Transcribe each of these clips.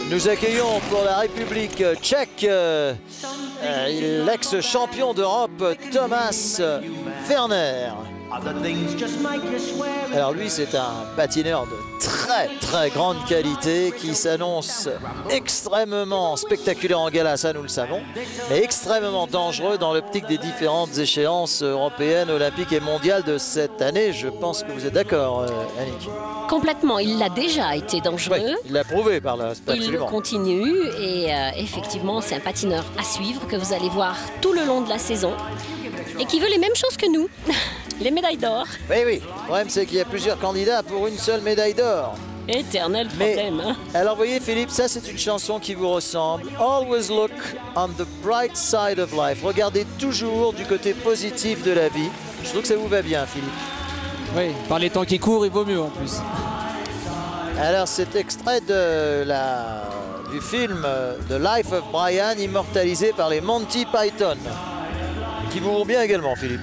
Nous accueillons pour la République tchèque l'ex-champion d'Europe Thomas Werner. Alors lui, c'est un patineur de très grande qualité qui s'annonce extrêmement spectaculaire en gala, ça nous le savons, mais extrêmement dangereux dans l'optique des différentes échéances européennes, olympiques et mondiales de cette année. Je pense que vous êtes d'accord, Annick. Complètement, il l'a déjà été dangereux. Oui, il l'a prouvé par là, absolument. Il le continue et effectivement, c'est un patineur à suivre que vous allez voir tout le long de la saison et qui veut les mêmes choses que nous. Les médailles d'or. Oui, oui. Le problème, c'est qu'il y a plusieurs candidats pour une seule médaille d'or. Éternel problème. Mais, alors, vous voyez, Philippe, ça, c'est une chanson qui vous ressemble. Always look on the bright side of life. Regardez toujours du côté positif de la vie. Je trouve que ça vous va bien, Philippe. Oui, par les temps qui courent, il vaut mieux en plus. Alors, cet extrait du film The Life of Brian, immortalisé par les Monty Python, qui vous vont bien également, Philippe.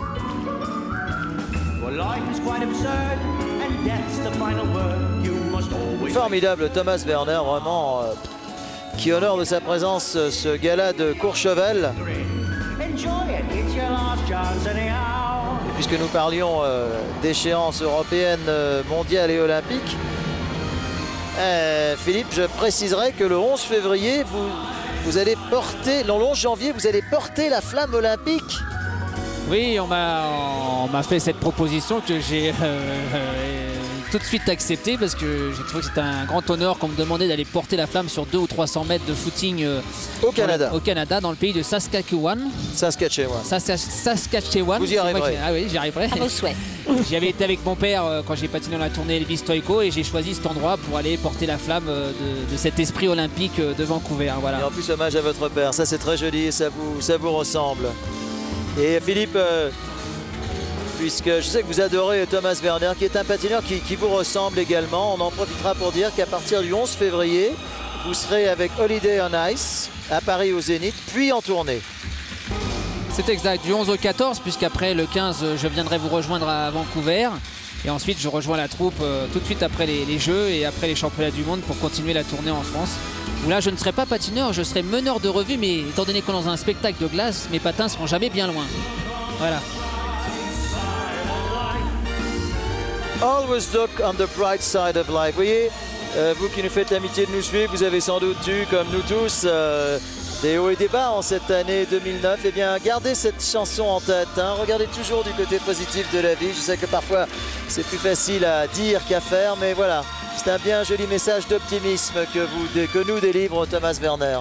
Formidable Thomas Werner, vraiment, qui honore de sa présence ce gala de Courchevel. Et puisque nous parlions d'échéances européennes, mondiales et olympiques, Philippe, je préciserai que le 11 février, vous allez porter, non, le 11 janvier, vous allez porter la flamme olympique. Oui, on m'a fait cette proposition que j'ai tout de suite acceptée parce que j'ai trouvé que c'était un grand honneur qu'on me demandait d'aller porter la flamme sur 200 ou 300 mètres de footing au Canada, dans le pays de Saskatchewan. Saskatchewan. Vous y arriverez. Ah oui, j'y arriverai. À vos souhaits. J'y avais été avec mon père quand j'ai patiné dans la tournée Elvis Stoïko et j'ai choisi cet endroit pour aller porter la flamme de cet esprit olympique de Vancouver. Voilà. Et en plus, hommage à votre père. Ça, c'est très joli et ça vous ressemble. Et Philippe, puisque je sais que vous adorez Thomas Werner, qui est un patineur qui vous ressemble également, on en profitera pour dire qu'à partir du 11 février, vous serez avec Holiday on Ice à Paris au Zénith, puis en tournée. C'est exact, du 11 au 14, puisqu'après le 15, je viendrai vous rejoindre à Vancouver. Et ensuite, je rejoins la troupe tout de suite après les Jeux et après les championnats du monde pour continuer la tournée en France. Où là, je ne serai pas patineur, je serai meneur de revue, mais étant donné qu'on est dans un spectacle de glace, mes patins seront jamais bien loin. Voilà. Always look on the bright side of life. Vous voyez, vous qui nous faites l'amitié de nous suivre, vous avez sans doute eu, comme nous tous, des hauts et des bas en cette année 2009. Eh bien, gardez cette chanson en tête. Hein. Regardez toujours du côté positif de la vie. Je sais que parfois, c'est plus facile à dire qu'à faire, mais voilà. C'est un bien joli message d'optimisme que nous délivre Thomas Werner.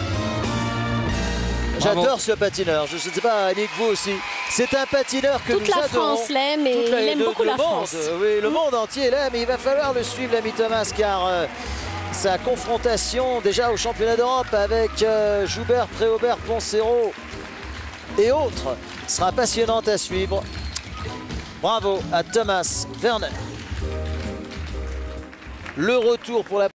J'adore ce patineur. Je ne sais pas, Annick, vous aussi. C'est un patineur que nous adorons. Toute la France l'aime et il aime beaucoup la France. Oui, le monde entier l'aime. Il va falloir le suivre, l'ami Thomas, car sa confrontation déjà au championnat d'Europe avec Joubert, Préaubert, Poncero et autres sera passionnante à suivre. Bravo à Thomas Werner. Le retour pour la